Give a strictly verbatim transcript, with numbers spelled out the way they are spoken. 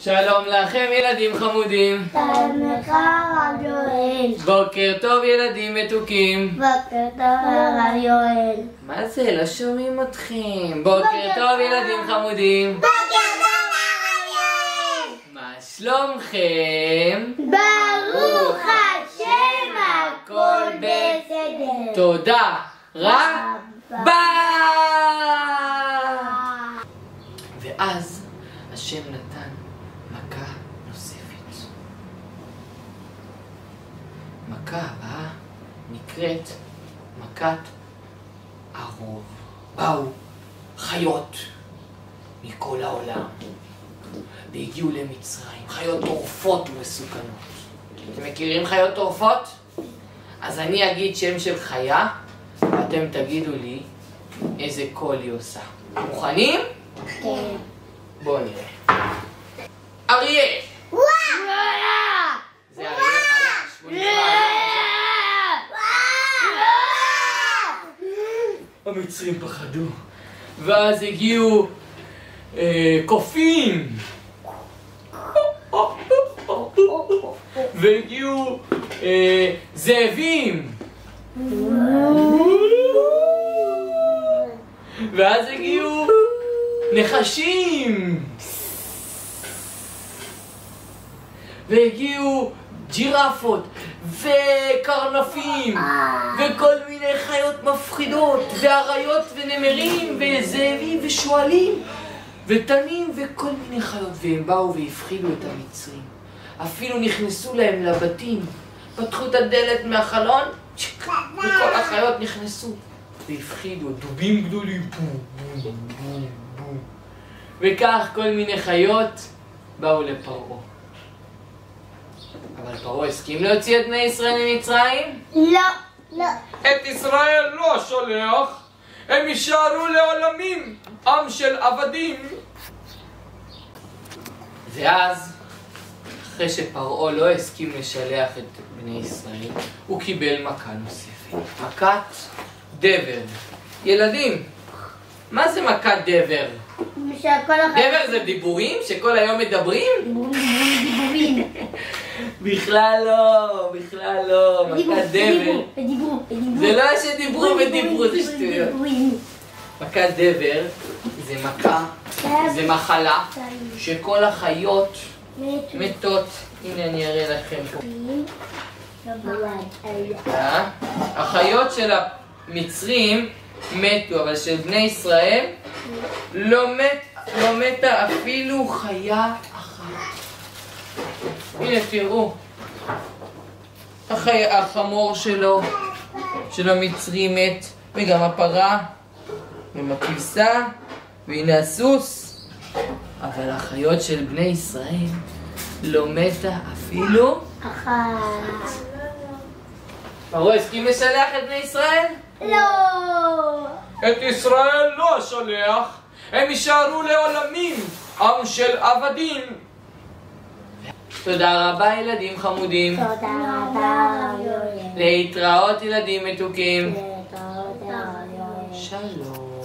שלום לכם ילדים חמודים. שלום לך הרב יואל. בוקר טוב ילדים מתוקים. בוקר טוב הרב יואל. מה זה? לא שומעים אתכם. בוקר טוב ילדים חמודים. בוקר טוב הרב יואל. מה שלומכם? ברוך השם הכל בסדר. תודה רבה. ואז השם נתן מכה נוספת. מכה הבאה נקראת מכת הרוב. באו חיות מכל העולם והגיעו למצרים, חיות טורפות ומסוכנות. אתם מכירים חיות טורפות? אז אני אגיד שם של חיה ואתם תגידו לי איזה קול היא עושה. מוכנים? כן. בואו נראה. אריה! וואו! זה אריה חלש. בואו נראה. המצרים פחדו. ואז הגיעו אה, קופים. והגיעו אה, זאבים. ואז הגיעו נחשים. והגיעו ג'ירפות וקרנפים וכל מיני חיות מפחידות ואריות ונמרים וזאבים ושועלים ותנים וכל מיני חיות, והם באו והפחידו את המצרים. אפילו נכנסו להם לבתים, פתחו את הדלת מהחלון וכל החיות נכנסו והפחידו, דובים גדולים, בום בום בום בום. וכך כל מיני חיות באו לפרעה. אבל פרעה הסכים להוציא את בני ישראל ממצרים? לא, לא. את ישראל לא שולח, הם יישארו לעולמים, עם של עבדים. ואז, אחרי שפרעה לא הסכים לשלח את בני ישראל, הוא קיבל מכה נוספת, מכת דבר. ילדים, מה זה מכת דבר? דבר זה דיבורים? שכל היום מדברים? דיבורים. בכלל לא, בכלל לא, מכת דבר. ודיברו, זה לא שדיברו ודיברו, זה שטויות. מכת דבר זה מכה, זה מחלה שכל החיות מתות. הנה אני אראה לכם פה. החיות של המצרים מתו, אבל של בני ישראל לא מת, לא מתה אפילו חיה אחת. הנה תראו, החי... החמור שלו, של המצרי מת, וגם הפרה, ומכבשה, והנה הסוס. אבל החיות של בני ישראל לא מתה אפילו אחת. פרעה הסכים לשלח את בני ישראל? לא. את ישראל לא שולח, הם יישארו לעולמים, עם של עבדים. תודה רבה ילדים חמודים. תודה רבה הרב יואל. להתראות ילדים מתוקים. להתראות הרב יואל. שלום.